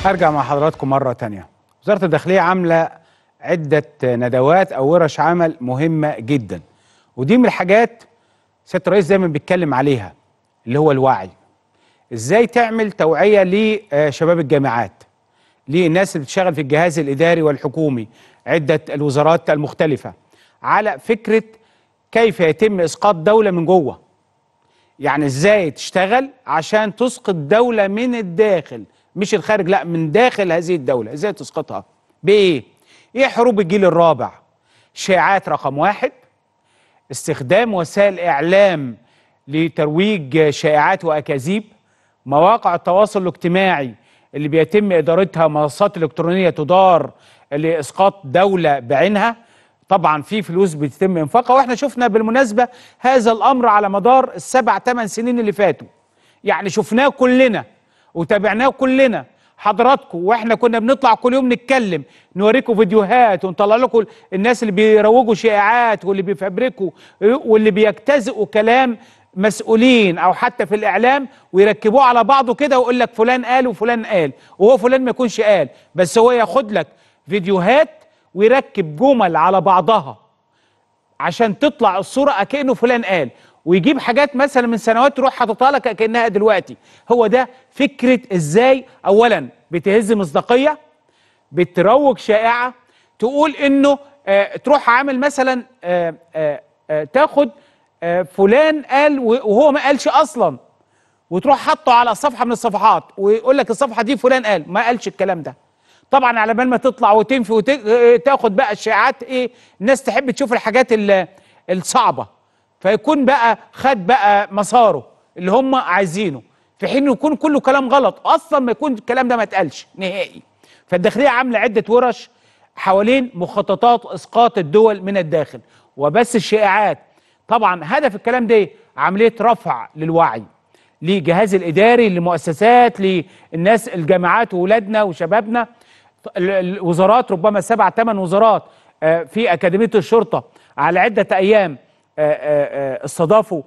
هرجع مع حضراتكم مرة تانية. وزارة الداخلية عاملة عدة ندوات أو ورش عمل مهمة جدا، ودي من الحاجات سيادة الرئيس دايما بيتكلم عليها، اللي هو الوعي. ازاي تعمل توعية لشباب الجامعات، للناس اللي بتشتغل في الجهاز الإداري والحكومي، عدة الوزارات المختلفة، على فكرة كيف يتم إسقاط دولة من جوه. يعني ازاي تشتغل عشان تسقط دولة من الداخل، مش الخارج، لا من داخل هذه الدولة. ازاي تسقطها؟ بايه؟ ايه حروب الجيل الرابع؟ شائعات رقم واحد، استخدام وسائل اعلام لترويج شائعات واكاذيب، مواقع التواصل الاجتماعي اللي بيتم ادارتها منصات الكترونية تدار لاسقاط دولة بعينها. طبعا في فلوس بتتم انفاقها، واحنا شفنا بالمناسبة هذا الامر على مدار السبع 8 سنين اللي فاتوا. يعني شفناه كلنا وتابعناه كلنا حضراتكم، واحنا كنا بنطلع كل يوم نتكلم، نوريكم فيديوهات ونطلع لكم الناس اللي بيروجوا شائعات واللي بيفبركوا واللي بيجتزئوا كلام مسؤولين او حتى في الاعلام ويركبوه على بعضه كده ويقول لك فلان قال وفلان قال، وهو فلان ما يكونش قال، بس هو ياخد لك فيديوهات ويركب جمل على بعضها عشان تطلع الصورة أكنه فلان قال، ويجيب حاجات مثلا من سنوات تروح حاططها لك كأنها دلوقتي. هو ده فكرة ازاي أولا بتهز مصداقية، بتروج شائعة، تقول انه تروح عامل مثلا تاخد فلان قال وهو ما قالش أصلا، وتروح حاطه على صفحة من الصفحات ويقول لك الصفحة دي فلان قال، ما قالش الكلام ده. طبعا على بال ما تطلع وتنفي وتاخد بقى الشائعات، ايه، الناس تحب تشوف الحاجات الصعبه، فيكون بقى خد بقى مساره اللي هم عايزينه، في حين يكون كله كلام غلط اصلا، ما يكون الكلام ده ما اتقالش نهائي. فالداخليه عامله عده ورش حوالين مخططات اسقاط الدول من الداخل وبس الشائعات. طبعا هدف الكلام ده عمليه رفع للوعي للجهاز الاداري، للمؤسسات، للناس، الجامعات واولادنا وشبابنا، الوزارات، ربما 7 8 وزارات في أكاديمية الشرطة على عدة أيام استضافوا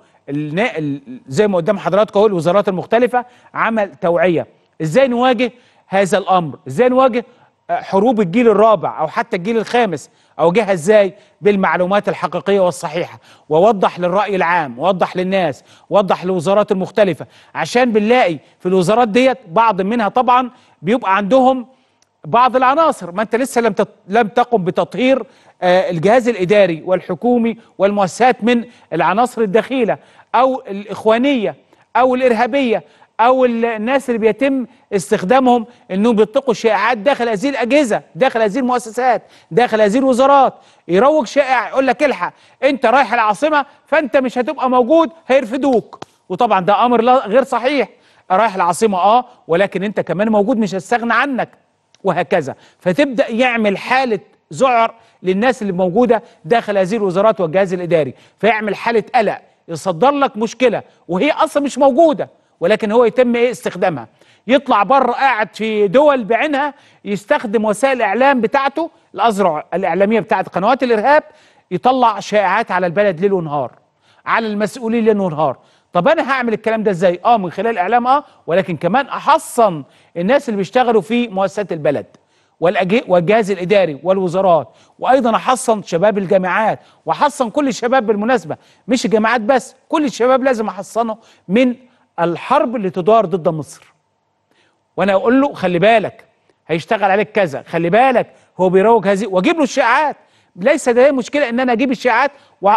زي ما قدام حضراتكم اهو الوزارات المختلفة، عمل توعية ازاي نواجه هذا الأمر، ازاي نواجه حروب الجيل الرابع أو حتى الجيل الخامس، أواجهها ازاي بالمعلومات الحقيقية والصحيحة، ووضح للرأي العام، ووضح للناس، ووضح للوزارات المختلفة، عشان بنلاقي في الوزارات ديت بعض منها طبعا بيبقى عندهم بعض العناصر، ما انت لسه لم تقم بتطهير الجهاز الاداري والحكومي والمؤسسات من العناصر الدخيله او الاخوانيه او الارهابيه او الناس اللي بيتم استخدامهم انهم بيطلقوا شائعات داخل هذه الاجهزه، داخل هذه المؤسسات، داخل هذه الوزارات. يروج شائع يقول لك الحق انت رايح العاصمه فانت مش هتبقى موجود، هيرفدوك. وطبعا ده امر غير صحيح. رايح العاصمه ولكن انت كمان موجود، مش هستغنى عنك، وهكذا. فتبدأ يعمل حالة ذعر للناس اللي موجودة داخل هذه الوزارات والجهاز الإداري، فيعمل حالة قلق، يصدر لك مشكلة وهي أصلا مش موجودة، ولكن هو يتم استخدامها. يطلع بره قاعد في دول بعينها يستخدم وسائل الإعلام بتاعته، الأذرع الإعلامية بتاعت قنوات الإرهاب، يطلع شائعات على البلد ليل ونهار، على المسؤولين ليل ونهار. طب انا هعمل الكلام ده ازاي؟ من خلال الاعلام، ولكن كمان احصن الناس اللي بيشتغلوا في مؤسسات البلد والجهاز الاداري والوزارات، وايضا احصن شباب الجامعات، واحصن كل الشباب بالمناسبه، مش الجامعات بس، كل الشباب لازم احصنه من الحرب اللي تدار ضد مصر. وانا اقول له خلي بالك هيشتغل عليك كذا، خلي بالك هو بيروج هذه، واجيب له الشائعات. ليس ده مشكله ان انا اجيب الشائعات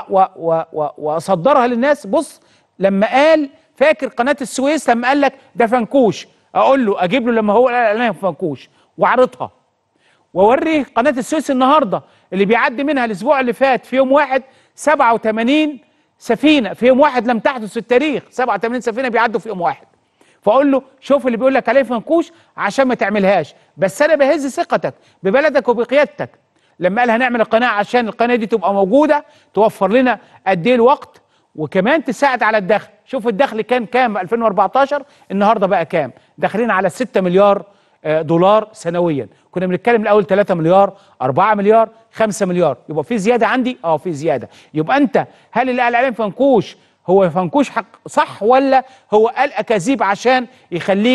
واصدرها للناس. بص، لما قال، فاكر قناة السويس لما قال لك ده فنكوش، اقول له اجيب له لما هو قال اعلان فنكوش واعرضها، واوريه قناة السويس النهارده اللي بيعدي منها الاسبوع اللي فات في يوم واحد 87 سفينة، في يوم واحد لم تحدث في التاريخ، 87 سفينة بيعدوا في يوم واحد. فاقول له شوف اللي بيقول لك عليه فنكوش عشان ما تعملهاش، بس انا بهز ثقتك ببلدك وبقيادتك. لما قال هنعمل القناة عشان القناة دي تبقى موجودة، توفر لنا قد ايه الوقت، وكمان تساعد على الدخل. شوف الدخل كان كام 2014، النهارده بقى كام؟ داخلين على 6 مليار دولار سنويا. كنا بنتكلم الاول 3 مليار، 4 مليار، 5 مليار. يبقى في زياده عندي، في زياده. يبقى انت، هل اللي قال عليه فنكوش هو فنكوش حق صح، ولا هو قال اكاذيب عشان يخليك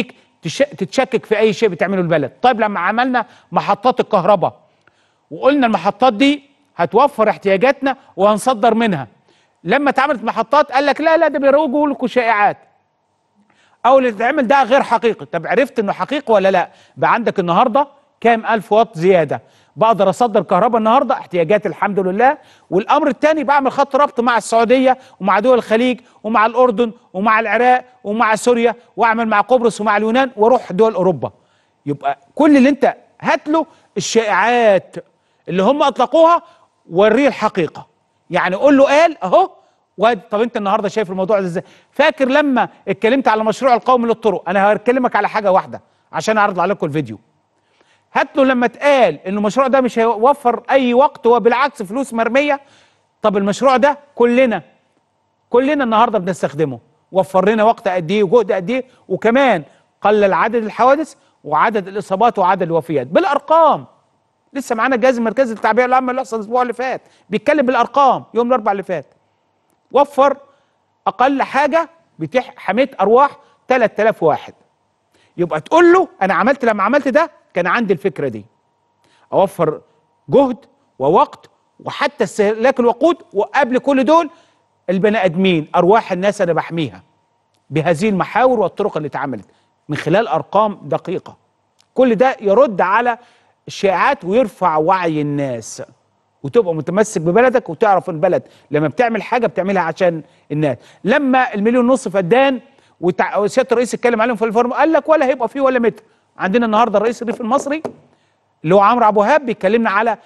تتشكك في اي شيء بتعمله البلد. طيب لما عملنا محطات الكهرباء وقلنا المحطات دي هتوفر احتياجاتنا وهنصدر منها، لما اتعملت محطات قال لك لا ده بيروجوا لكم شائعات او اللي بيتعمل ده غير حقيقي. طب عرفت انه حقيقي ولا لا؟ بقى عندك النهارده كام الف واط زياده، بقدر اصدر كهرباء النهارده احتياجاتي الحمد لله. والامر الثاني بعمل خط ربط مع السعوديه ومع دول الخليج ومع الاردن ومع العراق ومع سوريا، واعمل مع قبرص ومع اليونان واروح دول اوروبا. يبقى كل اللي انت هات له الشائعات اللي هم اطلقوها وريه الحقيقه، يعني قول له قال اهو. طب انت النهارده شايف الموضوع ده ازاي؟ فاكر لما اتكلمت على المشروع القومي للطرق؟ انا هكلمك على حاجه واحده عشان اعرض عليكم الفيديو. هات له لما اتقال ان المشروع ده مش هيوفر اي وقت وبالعكس فلوس مرميه. طب المشروع ده كلنا النهارده بنستخدمه، وفر لنا وقت قد ايه وجهد قد ايه، وكمان قلل عدد الحوادث وعدد الاصابات وعدد الوفيات بالارقام. لسه معانا الجهاز المركزي للتعبئه العامه اللي حصل الاسبوع اللي فات بيتكلم بالارقام يوم الاربعاء اللي فات. وفر اقل حاجه حمايه ارواح 3000 واحد. يبقى تقول له انا عملت، لما عملت ده كان عندي الفكره دي، اوفر جهد ووقت وحتى استهلاك الوقود، وقبل كل دول البني ادمين ارواح الناس انا بحميها بهذه المحاور والطرق اللي اتعملت من خلال ارقام دقيقه. كل ده يرد على الشائعات ويرفع وعي الناس، وتبقى متمسك ببلدك وتعرف البلد لما بتعمل حاجه بتعملها عشان الناس. لما المليون ونص فدان وسياده الرئيس اتكلم عليهم في الفورم قال لك ولا هيبقى فيه ولا متر. عندنا النهارده الرئيس الريف المصري اللي هو عمرو عبد الوهاب بيكلمنا على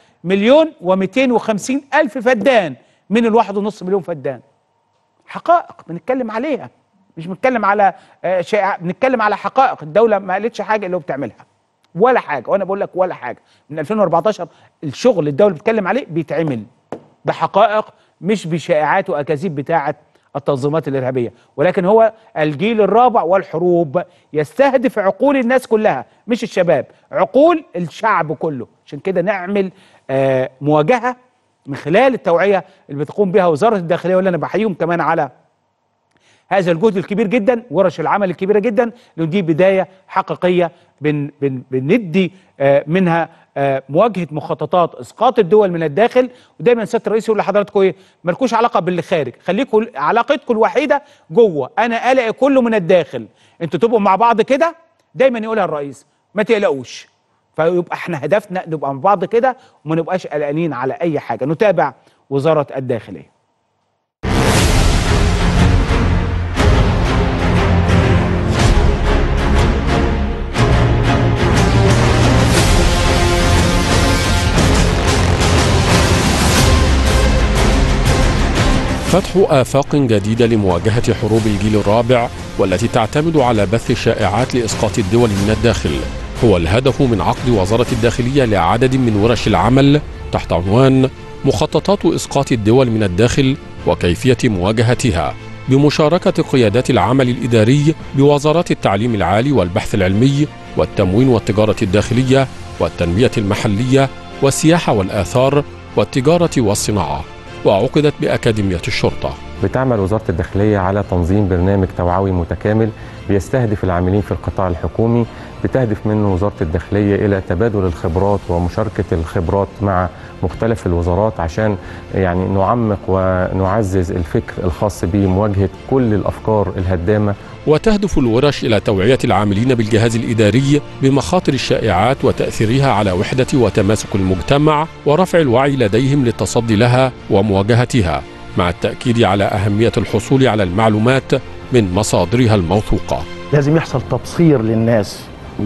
1,250,000 فدان من ال1.5 مليون فدان. حقائق بنتكلم عليها، مش بنتكلم على شيء، بنتكلم على حقائق. الدوله ما قالتش حاجه اللي هو بتعملها ولا حاجه، وانا بقول لك ولا حاجه. من 2014 الشغل الدوله بتتكلم عليه بيتعمل بحقائق مش بشائعات واكاذيب بتاعه التنظيمات الارهابيه. ولكن هو الجيل الرابع والحروب يستهدف عقول الناس كلها مش الشباب، عقول الشعب كله. عشان كده نعمل مواجهه من خلال التوعيه اللي بتقوم بها وزاره الداخليه، واللي انا بحييهم كمان على هذا الجهد الكبير جدا، ورش العمل الكبيره جدا، لان دي بدايه حقيقيه بندي منها مواجهه مخططات اسقاط الدول من الداخل. ودايما سياده الرئيس يقول لحضراتكم ايه؟ مالكوش علاقه باللي خارج، خليكم علاقتكم الوحيده جوه، انا قلقي كله من الداخل، انتوا تبقوا مع بعض كده. دايما يقولها الرئيس ما تقلقوش. فيبقى احنا هدفنا نبقى مع بعض كده وما نبقاش قلقانين على اي حاجه. نتابع وزاره الداخليه. فتح آفاق جديدة لمواجهة حروب الجيل الرابع والتي تعتمد على بث الشائعات لإسقاط الدول من الداخل هو الهدف من عقد وزارة الداخلية لعدد من ورش العمل تحت عنوان مخططات إسقاط الدول من الداخل وكيفية مواجهتها، بمشاركة قيادات العمل الإداري بوزارات التعليم العالي والبحث العلمي والتموين والتجارة الداخلية والتنمية المحلية والسياحة والآثار والتجارة والصناعة، وعقدت بأكاديمية الشرطة. بتعمل وزارة الداخلية على تنظيم برنامج توعوي متكامل بيستهدف العاملين في القطاع الحكومي، بتهدف منه وزارة الداخلية إلى تبادل الخبرات ومشاركة الخبرات مع مختلف الوزارات عشان يعني نعمق ونعزز الفكر الخاص بمواجهة كل الأفكار الهدامة. وتهدف الورش إلى توعية العاملين بالجهاز الإداري بمخاطر الشائعات وتأثيرها على وحدة وتماسك المجتمع ورفع الوعي لديهم للتصدي لها ومواجهتها، مع التأكيد على أهمية الحصول على المعلومات من مصادرها الموثوقة. لازم يحصل تبصير للناس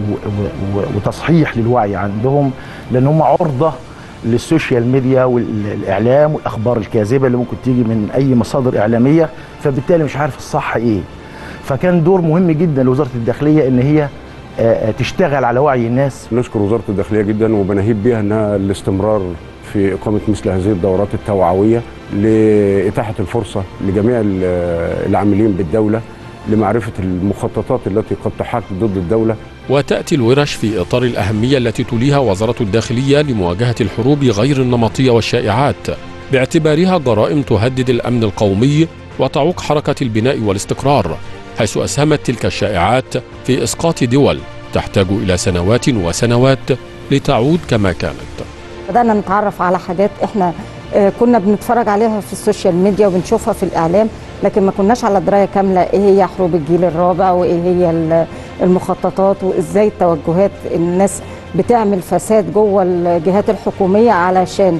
وتصحيح للوعي عندهم، لأن هم عرضة للسوشيال ميديا والإعلام والأخبار الكاذبة اللي ممكن تيجي من أي مصادر إعلامية، فبالتالي مش عارف الصح إيه. فكان دور مهم جدا لوزارة الداخلية إن هي تشتغل على وعي الناس. نشكر وزارة الداخلية جدا وبنهيب بها أنها الاستمرار في إقامة مثل هذه الدورات التوعوية لإتاحة الفرصة لجميع العاملين بالدولة لمعرفة المخططات التي قد تحاك ضد الدولة. وتأتي الورش في إطار الأهمية التي توليها وزارة الداخلية لمواجهة الحروب غير النمطية والشائعات، باعتبارها جرائم تهدد الأمن القومي وتعوق حركة البناء والاستقرار، حيث أسهمت تلك الشائعات في إسقاط دول تحتاج إلى سنوات وسنوات لتعود كما كانت. بدأنا نتعرف على حاجات احنا كنا بنتفرج عليها في السوشيال ميديا وبنشوفها في الإعلام، لكن ما كناش على دراية كاملة ايه هي حروب الجيل الرابع وايه هي المخططات وازاي التوجهات الناس بتعمل فساد جوه الجهات الحكومية علشان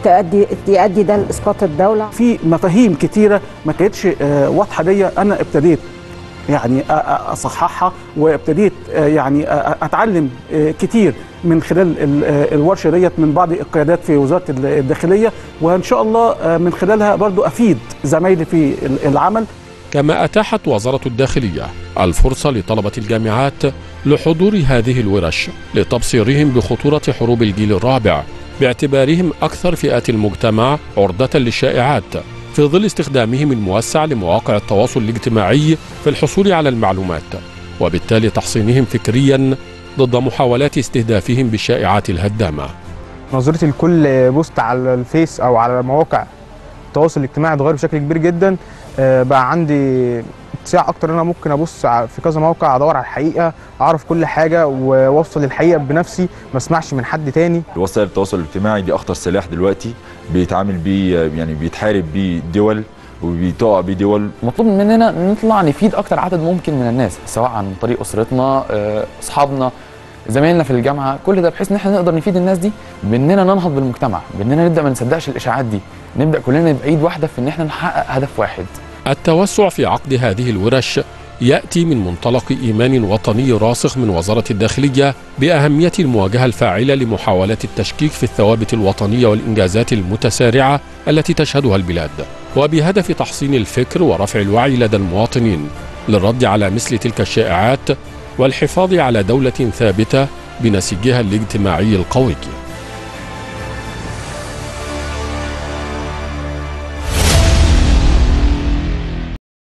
تؤدي ده لإسقاط الدولة. في مفاهيم كتيرة ما كانتش واضحة ليا، أنا ابتديت يعني أصححها وابتديت يعني أتعلم كتير من خلال الورشة ديت من بعض القيادات في وزارة الداخلية، وإن شاء الله من خلالها برضو أفيد زمايلي في العمل. كما أتاحت وزارة الداخلية الفرصة لطلبة الجامعات لحضور هذه الورش لتبصيرهم بخطورة حروب الجيل الرابع، باعتبارهم أكثر فئات المجتمع عرضة للشائعات في ظل استخدامهم الموسع لمواقع التواصل الاجتماعي في الحصول على المعلومات، وبالتالي تحصينهم فكريا ضد محاولات استهدافهم بالشائعات الهدامة. نظرتي لكل بوست على الفيس أو على مواقع التواصل الاجتماعي اتغير بشكل كبير جدا. بقى عندي اتساع اكتر ان انا ممكن ابص في كذا موقع ادور على الحقيقه، اعرف كل حاجه واوصل الحقيقه بنفسي، ما اسمعش من حد تاني. وسائل التواصل الاجتماعي دي اخطر سلاح دلوقتي بيتعامل بيه، يعني بيتحارب بيه دول وبيتقع بيه دول. مطلوب مننا نطلع نفيد اكتر عدد ممكن من الناس، سواء عن طريق اسرتنا، اصحابنا، زمايلنا في الجامعه، كل ده بحيث ان احنا نقدر نفيد الناس دي، باننا ننهض بالمجتمع، باننا نبدا ما نصدقش الاشاعات دي، نبدا كلنا نبقى ايد واحده في ان احنا نحقق هدف واحد. التوسع في عقد هذه الورش يأتي من منطلق إيمان وطني راسخ من وزارة الداخلية بأهمية المواجهة الفاعلة لمحاولات التشكيك في الثوابت الوطنية والإنجازات المتسارعة التي تشهدها البلاد، وبهدف تحصين الفكر ورفع الوعي لدى المواطنين للرد على مثل تلك الشائعات والحفاظ على دولة ثابتة بنسيجها الاجتماعي القوي.